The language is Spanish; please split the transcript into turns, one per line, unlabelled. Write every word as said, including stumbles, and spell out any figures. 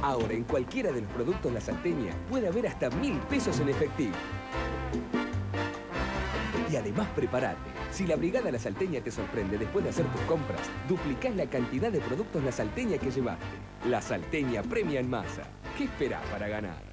Ahora, en cualquiera de los productos La Salteña puede haber hasta mil pesos en efectivo. Y además, prepárate. Si la Brigada La Salteña te sorprende después de hacer tus compras, duplicás la cantidad de productos La Salteña que llevaste. La Salteña premia en masa. ¿Qué esperás para ganar?